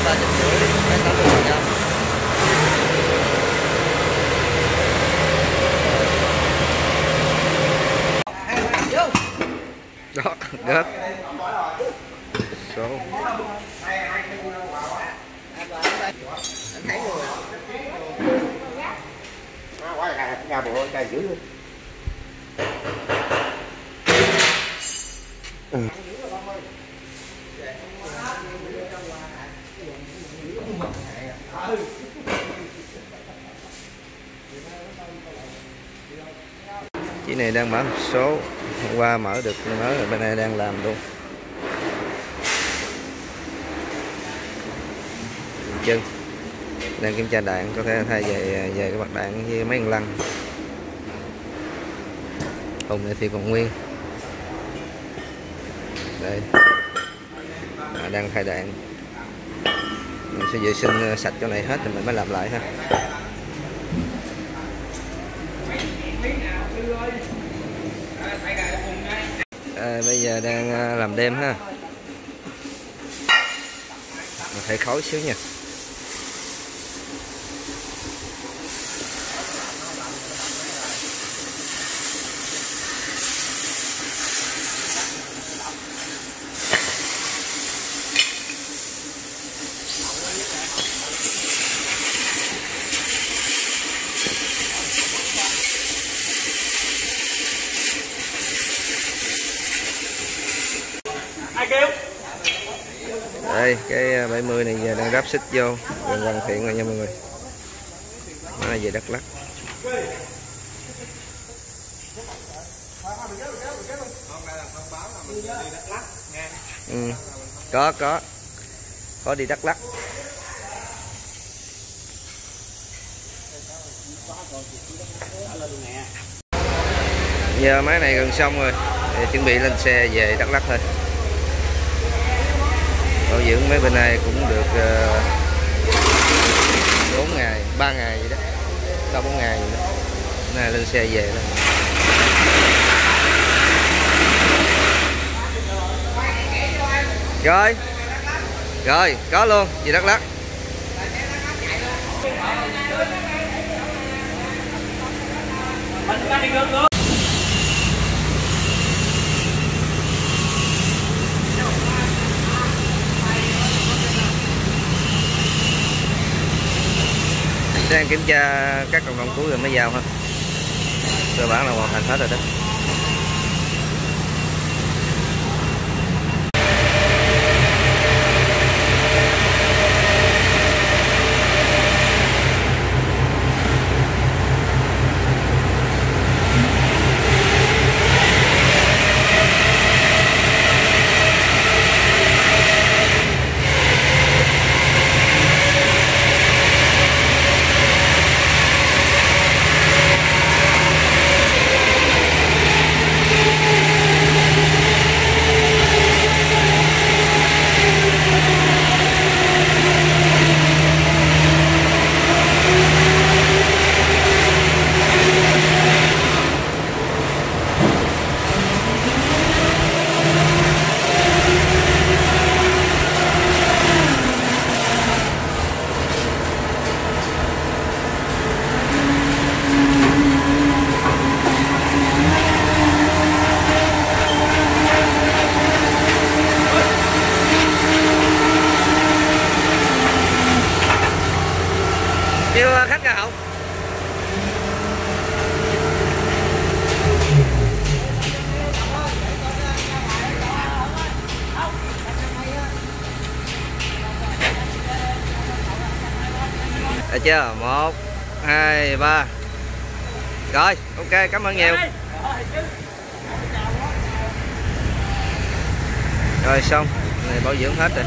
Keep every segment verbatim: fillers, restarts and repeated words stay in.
ba chục rưỡi đến tám mươi phần trăm. Đó, gớt số nhà bộ cây dữ luôn. Ừ. Chị này đang mở một số, hôm qua mở được mới rồi, bên này đang làm luôn. Chân đang kiểm tra đạn, có thể thay về về cái mặt đạn với mấy con lăng. Thùng này thì còn nguyên. Đây à, đang thay đạn. Mình sẽ vệ sinh sạch chỗ này hết rồi mình mới làm lại ha. À, bây giờ đang làm đêm ha. Mình thấy khói xíu nha. Đây cái bảy mươi này giờ đang ráp xích vô gần hoàn thiện rồi nha mọi người. Nó là về Đắk Lắk. Ừ. có có có đi Đắk Lắk. Giờ máy này gần xong rồi để chuẩn bị lên xe về Đắk Lắk thôi. Bảo dưỡng mấy bên này cũng được bốn uh, ngày, ba ngày vậy đó, sau bốn ngày vậy đó. Bữa nay lên xe về đó. Rồi, rồi có luôn về Đắk Lắk. Đang kiểm tra các cộng đồng cuối rồi mới vào ha. Cơ bản là hoàn thành hết rồi đó. Kêu khách ra hậu. Được chưa? Một, hai, ba. Rồi, ok, cảm ơn nhiều. Rồi xong, này bảo dưỡng hết rồi.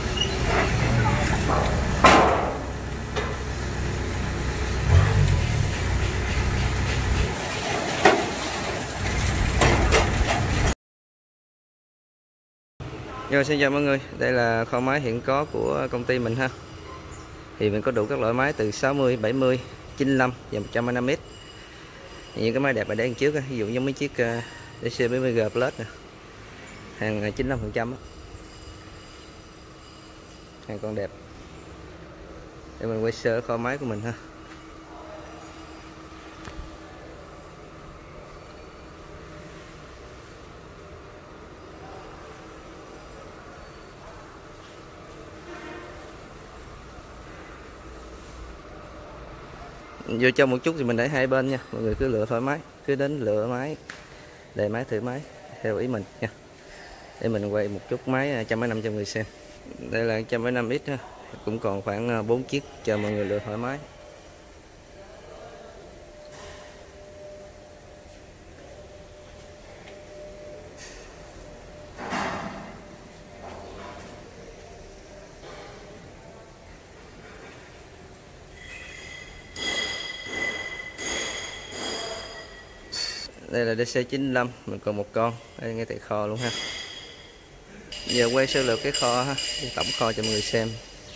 Rồi xin chào mọi người, đây là kho máy hiện có của công ty mình ha. Thì mình có đủ các loại máy từ sáu mươi, bảy mươi, chín mươi lăm và một trăm hai mươi lăm mét. Những cái máy đẹp ở đây đằng trước, ví dụ như mấy chiếc đê xê bảy mươi G Plus nè, hàng chín mươi lăm phần trăm, hàng còn đẹp. để mình quay sơ kho máy của mình ha. Vô trong một chút thì mình để hai bên nha, mọi người cứ lựa thoải mái, cứ đến lựa máy, đề máy thử máy theo ý mình nha. Để mình quay một chút máy một trăm mấy năm cho người xem. Đây là một trăm mấy năm x ha, cũng còn khoảng bốn chiếc cho mọi người lựa thoải mái. Đây là đê xê chín lăm, mình còn một con đây ngay tại kho luôn ha. Giờ quay sơ lược cái kho ha, tổng kho cho mọi người xem.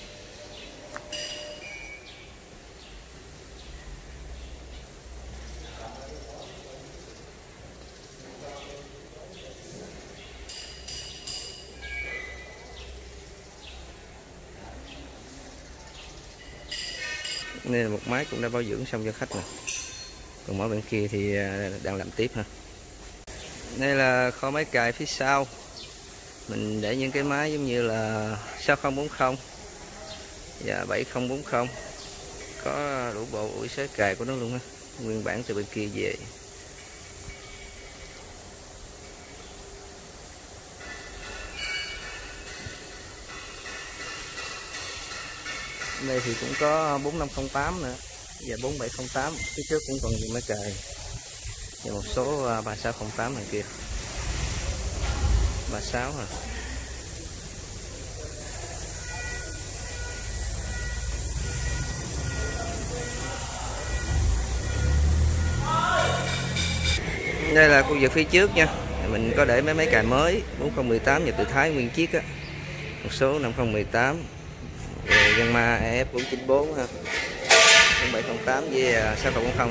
Đây là một máy cũng đã bảo dưỡng xong cho khách nè. Còn máy bên kia thì đang làm tiếp ha. Đây là kho máy cài phía sau. Mình để những cái máy giống như là sáu không bốn không và bảy không bốn không. Có đủ bộ ủi xới cài của nó luôn ha. Nguyên bản từ bên kia về. Đây thì cũng có bốn năm không tám nữa và bốn bảy không tám, phía trước cũng còn nhiều máy cài và một số ba sáu không tám này kia, ba sáu à. Đây là khu vực phía trước nha, mình có để mấy máy cài mới bốn không một tám và từ Thái nguyên chiếc á, một số năm không một tám, Yanmar E F bốn chín bốn ha, bốn bảy không tám với sáu không bốn không.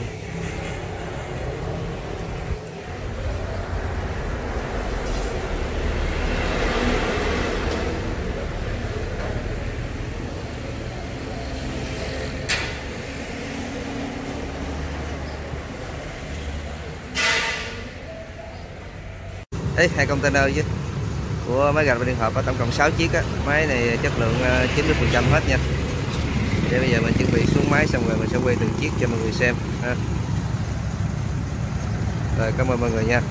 Ê, hai container chứ của máy gạch và điện hợp có tổng cộng sáu chiếc á. Máy này chất lượng chín mươi phần trăm hết nha. Để bây giờ mình chuẩn bị xuống máy xong rồi mình sẽ quay từng chiếc cho mọi người xem ha. Rồi, cảm ơn mọi người nha.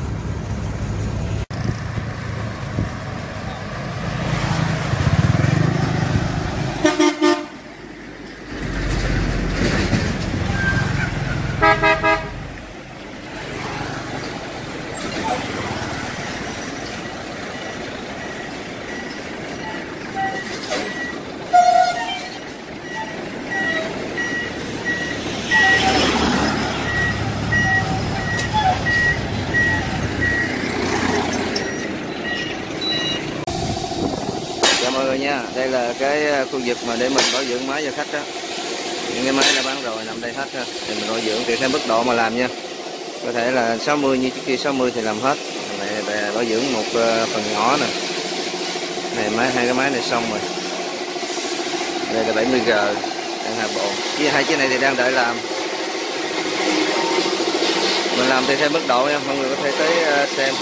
Mọi người nha, đây là cái khu vực mà để mình bảo dưỡng máy cho khách đó. Những cái máy đã bán rồi nằm đây hết ha. Thì mình bảo dưỡng tùy theo mức độ mà làm nha. Có thể là sáu mươi như chiếc kia sáu mươi thì làm hết. Này bảo dưỡng một phần nhỏ nè. Này máy hai cái máy này xong rồi. Đây là bảy mươi G đang hạ bộ. Với hai chiếc này thì đang đợi làm. Mình làm tùy theo mức độ nha, mọi người có thể tới xem.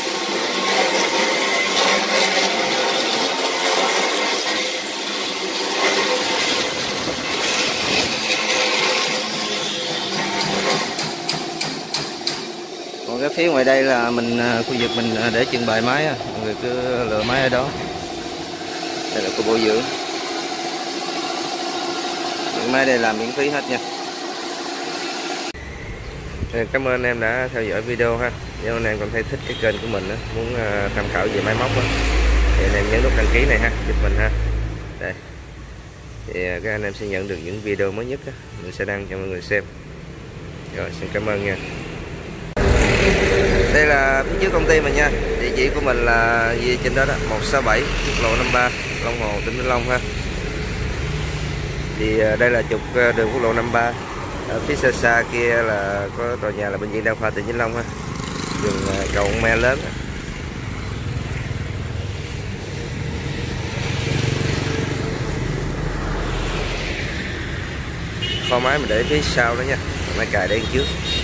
Còn cái phía ngoài đây là mình khu vực mình để trưng bày máy, mọi người cứ lựa máy ở đó. Đây là khu bảo dưỡng. Những máy đây làm miễn phí hết nha. Cảm ơn anh em đã theo dõi video ha. Nếu anh em còn thấy thích cái kênh của mình, muốn tham khảo về máy móc thì anh em nhấn nút đăng ký này ha, giúp mình ha. Đây. Thì các anh em sẽ nhận được những video mới nhất mình sẽ đăng cho mọi người xem. Rồi, xin cảm ơn nha. Đây là phía trước công ty mình nha. Địa chỉ của mình là gì trên đó đó, một sáu bảy quốc lộ năm ba, Long Hồ, tỉnh Vĩnh Long ha. Thì đây là trục đường quốc lộ năm ba. Ở phía xa xa kia là có tòa nhà là bệnh viện Đa khoa tỉnh Vĩnh Long ha. Đường cầu me lớn. kho máy mình để phía sau đó nha, máy cài đây trước.